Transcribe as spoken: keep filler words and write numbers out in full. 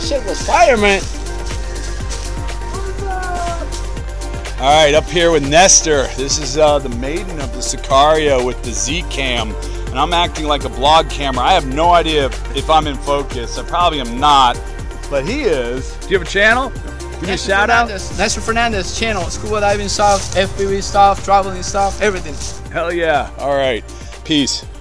That shit was fire, man. All right, up here with Nestor. This is uh, the Maiden of the Siccario with the Z-Cam, and I'm acting like a blog camera. I have no idea if, if I'm in focus. I probably am not, but he is. Do you have a channel? Give me a shout out. Nestor Fernandez channel, scuba diving stuff, F P V stuff, traveling stuff, everything. Hell yeah. All right, peace.